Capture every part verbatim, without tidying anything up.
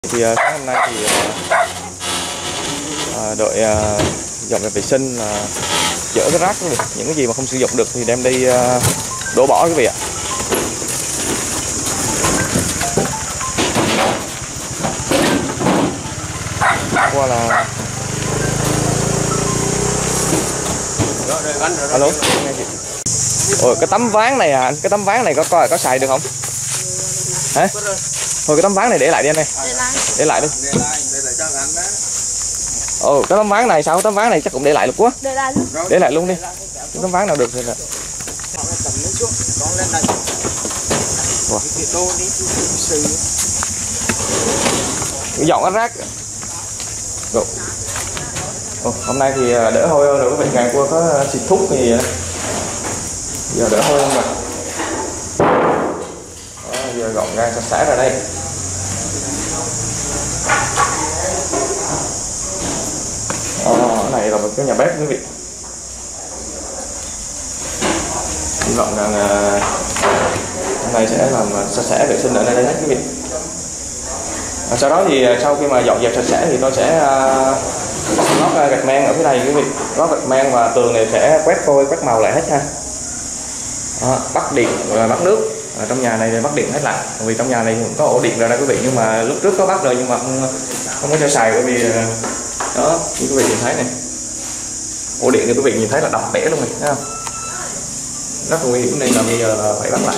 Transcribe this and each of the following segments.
Thì uh, sáng hôm nay thì uh, đội uh, dọn dẹp vệ sinh là uh, dỡ cái rác, những cái gì mà không sử dụng được thì đem đi uh, đổ bỏ quý vị ạ. Qua là alo, ôi cái tấm ván này à, cái tấm ván này có coi có xài được không? Hả? Thôi cái tấm ván này để lại đi anh ơi. Để lại đi. Ồ, cái tấm ván này sao? Tấm ván này chắc cũng để lại luôn quá. Để lại luôn. Để lại luôn đi. Cái tấm ván nào được thì là. Wow. Dọn cái rác. Rồi. Ồ, hôm nay thì đỡ hôi hơn rồi, các bạn, ngày qua có xịt thuốc thì giờ đỡ hôi hơn rồi. Đó, giờ gọn ra sạch sẽ ra đây. Đó, cái này là một cái nhà bếp quý vị. Hy vọng rằng uh, hôm nay sẽ làm sạch sẽ vệ sinh ở đây hết quý vị. À, sau đó thì sau khi mà dọn dẹp sạch sẽ thì tôi sẽ uh, lót gạch men ở phía này quý vị, lót gạch men và tường này sẽ quét vôi quét màu lại hết ha. Đó, bắt điện và bắt nước ở trong nhà này bắt điện hết lại, vì trong nhà này cũng có ổ điện rồi đó quý vị, nhưng mà lúc trước có bắt rồi nhưng mà không, không có cho xài bởi vì đó như quý vị nhìn thấy này, ổ điện thì quý vị nhìn thấy là đập bể luôn này, thấy không? Rất là nguy hiểm nên là bây giờ là phải bắt lại.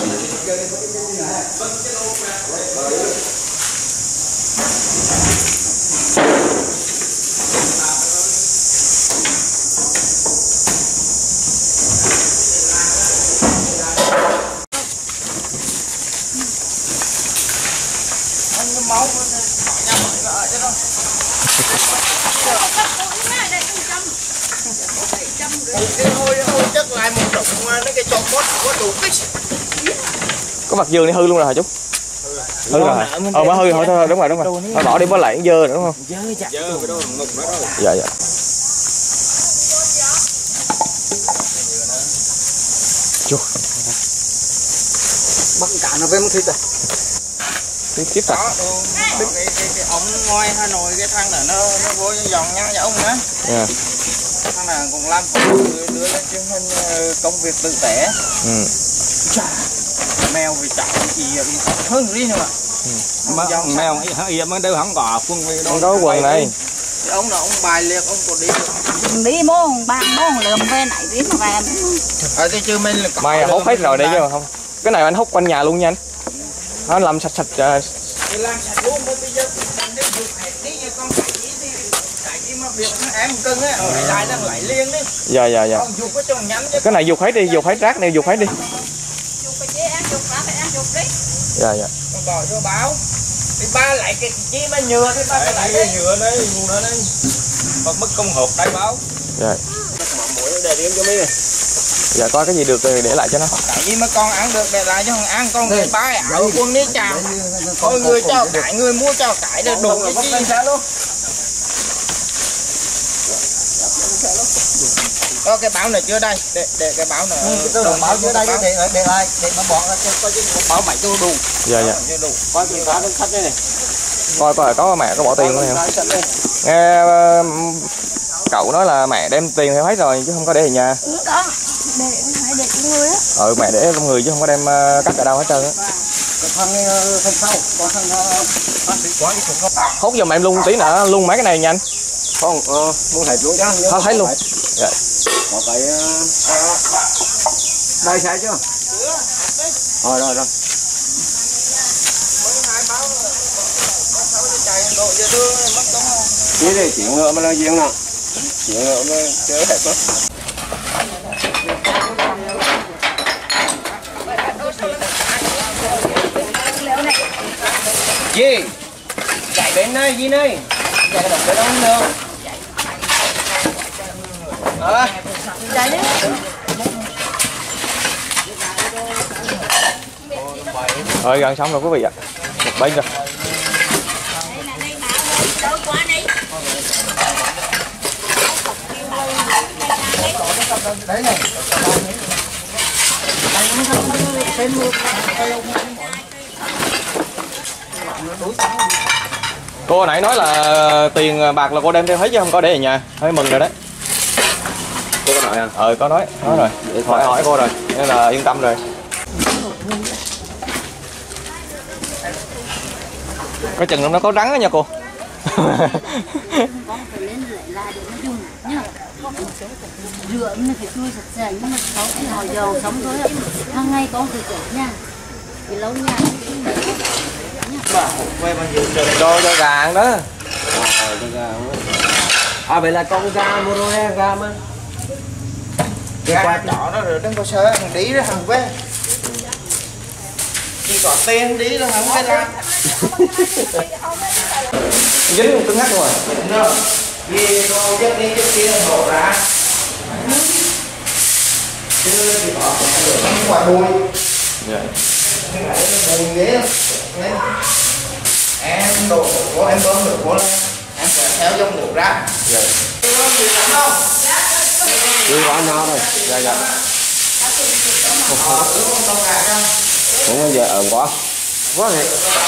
Có mặt giường này hư luôn rồi hả chú? Hư rồi hả? Ờ mới hư thôi, thôi đúng rồi đúng rồi. Thôi bỏ đi bỏ lại dơ nữa đúng không? Dơ chặt. Dạ dạ. Chú. Bắt cả nó với một thịt à? Tiếp tiếp thật. Cái cái ống ngoài Hà Nội cái thằng là nó nó vô dòng nha dạ ông á. Dạ. Thằng là cũng làm đưa lên chương trình công việc tự tế. Ừ. Mèo vì chạy thì hơn đi nữa mà. Ừ. Mèo hiểm ở đâu không có quân vi đâu. Không có quần này. Ông là ông bài liệt ông còn đi. Đi mông bàn mông lượm về này đi mà về. Ở đây chưa mình là mày hút hết rồi đấy chứ không. Cái này anh hút quanh nhà luôn nha anh. Nó làm sạch sạch. Uh... Làm sạch luôn bây giờ mình đi dục hết đi như con cái gì thì cái gì mà việc em cưng á ở lại đang lại liên đi. Dạ dạ dạ. Cái này dục hết đi, dục hết rác này dục hết đi. Dạ dạ. Bỏ vô báo. Thì ba lại cái chi mà nhựa thì ba lại cái nhựa đấy, nguồn đó đấy. Hoặc mất công hộp đây báo. Dạ. Mũi để riêng cho mấy này. Dạ có cái gì được thì để lại cho nó. Cái gì mà con ăn được để lại cho thằng ăn, con người ba ảo quân đi chào. Coi người cho cải, người mua cho cải để đụng cái chi. Có cái báo này chưa đây, để để cái báo này. Cái báo chưa đây để để lại để mà bỏ ra coi cái báo mày tôi đủ. Dạ dạ. Coi tiền phá khách đây này. Coi coi có mẹ có bỏ tiền không em? Nghe uh, cậu nói là mẹ đem tiền theo hết rồi chứ không có để ở nhà. Ừ, có. Để phải để trong người á. Ừ mẹ để trong người chứ không có đem uh, cắt ở đâu hết trơn á. Thằng thằng sau, còn thằng bác sĩ quá cái không. Hút giùm em luôn tí nữa, luôn mấy cái này nhanh. Không, ờ, muốn hết luôn chứ. Thôi thấy luôn. Dạ. Có cái đây sai chưa? Rồi rồi rồi. Cái này chuyện ngựa mà là chuyện nào? Chuyện ngựa mà chơi hết đó. Gì? Chạy bên này gì này? Chạy đọc cái đó nữa. Ờ. Chạy đi. Rồi gần xong rồi quý vị ạ. Một bên rồi. Đấy này. Cô nãy nói là tiền bạc là cô đem theo hết chứ không có để ở nhà, hơi mừng rồi đấy. Cô có nói à? Ờ có nói, nói rồi, hỏi hỏi cô rồi, nên là yên tâm rồi. Có chừng nó có rắn đó nha cô. Con phải lên rửa lại để nó dùng nhá. Rửa nó phải tươi sạch sẽ nhưng mà sáu thì họ dầu sống thôi ạ. Hàng ngày con phải rửa nha. Vì lâu nha. Cho cho gà ăn đó. À, cho gà không? À vậy là con gà mua rồi ha, gà mà. Gà nhỏ nó rồi đừng có sợ thằng đi đó thằng quê. Chỉ có tên đi là không phải làm. Dính cứng ngắc luôn rồi. Rồi. Vì đồ chất đi chất kia đổ ra. Chứ thì bỏ không quả đuôi. Dạ. Nhưng mà nó mùi ghê lắm. Em đổ của em bơm được của lên. Em phải theo dòng đổ ra. Dạ. Có gì lắm không? Đi qua nhau rồi. Dạ dạ. Cũng bây giờ ẩn quá. Quá vậy.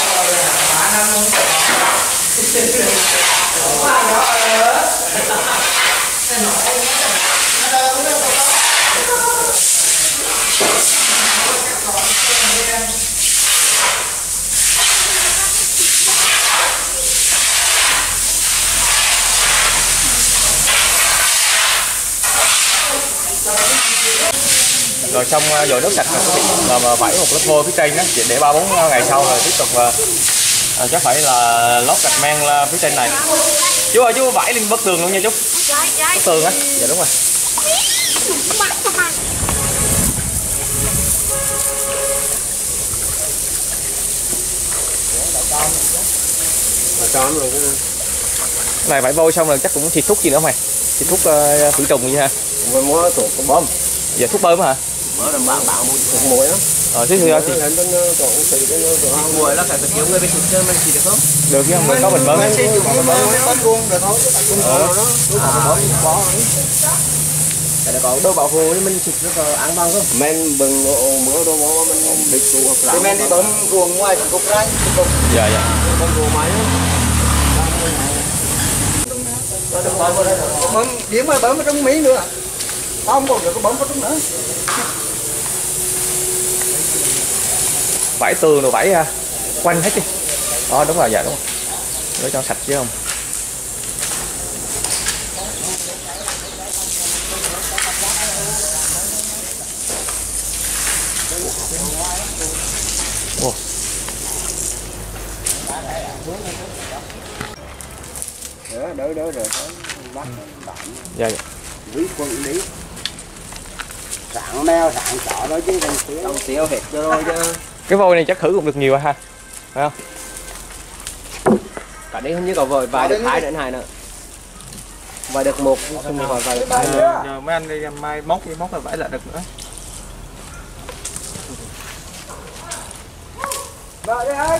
Rồi xong dội nước sạch rồi mà vẩy một lớp vôi phía trên đó để ba bốn ngày sau rồi tiếp tục à, chắc phải là lót gạch men phía trên này. Chú ơi chú vẩy lên bức tường luôn nha chú. Bức tường á. Dạ đúng rồi. Tròn rồi cái này vẩy vôi xong rồi chắc cũng xịt thuốc gì nữa không mày? Xịt thuốc uh, khử trùng gì ha? rồi mua thuốc bơm. Dạ thuốc bơm hả? Mở làm bạn bạn mua thuốc muối á. Ờ thế thì chị lên đến tổ xịt đến tổ muối là phải nhiều người bị xịt chứ mình xịt được không? được chứ không? Mình có bình bơm. Mình sẽ dùng cái bơm mới bơm luôn được thôi. Ờ đó, đúng rồi bơm có. Cái đó có đôi bảo hộ thì mình xịt nó có ăn bằng không? Men bừng mỡ đồ mỡ mình bị tụ hoặc là. Thì mình đi bơm ruộng ngoài cục ra, cục. Dạ dạ. Bơm ruộng máy á. Bơm điểm mà bơm ở trong Mỹ nữa. Không còn được có bơm ở trong nữa. Vẩy tường rồi vẩy quanh hết đi. Đó đúng rồi, dạ đúng rồi. Để cho sạch chứ không. Wow. Đỡ đỡ đỡ rồi bắt bạn. Dạ dạ. Quý quân lý. Sẵn mèo sẵn chó đó chứ còn xíu không xíu hết rồi chứ. Cái vôi này chắc khử cũng được nhiều ha. Phải không? Cả đây không như có vội vài được hai đến hai nữa. Vài được một không được vài được hai nữa. Giờ mấy anh đi mai móc đi móc là vải lại được nữa. Rồi đây ơi.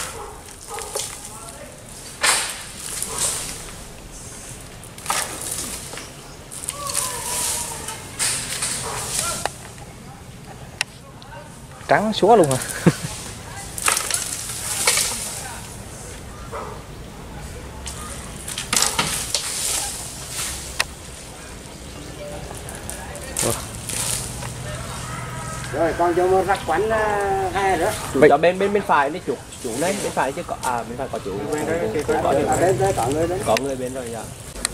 Trắng xúa luôn hả? Rồi con cho nó rắc quánh hai nữa. Chủ cho bên bên bên phải đi chủ chủ đấy bên phải chứ có à bên phải có chủ bên đấy thì có có đến đấy có người đấy có người bên rồi dạ.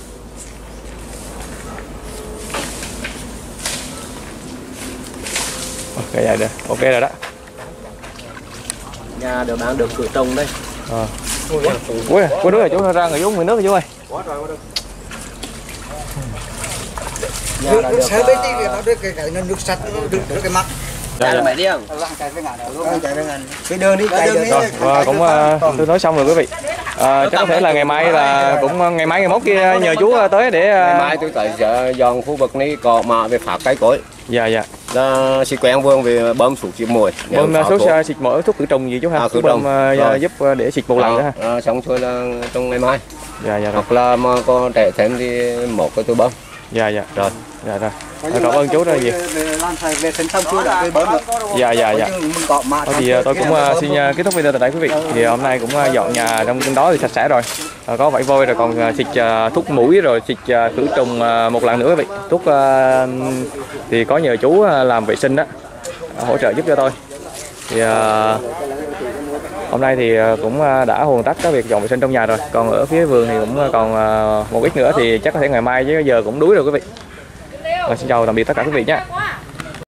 Ok vậy được, ok rồi đó. Nhà được bán được khử trùng đây. Ờ. Ui, có nước rồi chú ra người uống người nước rồi chú ơi. Quá rồi quá được. Nước sấy bên đi nó được cái cái nước sạch nó được được cái mắt. Dạ mày đi không? Chạy với ngàn luôn. Chạy với ngàn. Cái đường đi, cái đường đi. Rồi, và cũng uh, tôi nói xong rồi quý vị. À, chắc có thể là ngày mai là cũng ngày mai ngày mốt kia nhờ chú tới để uh... ngày mai tôi tới dọn khu vực này có mà về phạt cây cối. Dạ dạ. Là xịt quen vương về bơm sụt chìm mùi. Bơm số xịt mỗi thuốc khử trùng gì chú ha? À, khử bơm trùng. Uh, giúp để xịt một lần đó ha. À, xong thôi là trong ngày mai. Dạ dạ rồi. Hoặc là mà có trẻ thêm thì một cái tôi bơm. Dạ dạ. Rồi. Dạ rồi. Cảm ơn chú rất là nhiều. Làm phải vệ sinh xong chưa để bớt nữa. Dạ dạ dạ. Thôi thì tôi cũng xin kết thúc video tại đây quý vị. Thì hôm nay cũng dọn nhà trong đó thì sạch sẽ rồi. Có vải vôi rồi còn xịt thuốc mũi rồi xịt khử trùng một lần nữa quý vị. Thuốc thì có nhờ chú làm vệ sinh đó hỗ trợ giúp cho tôi. Thì hôm nay thì cũng đã hoàn tất cái việc dọn vệ sinh trong nhà rồi. Còn ở phía vườn thì cũng còn một ít nữa thì chắc có thể ngày mai chứ giờ cũng đuối rồi quý vị. Và xin chào tạm biệt tất cả quý vị nhé.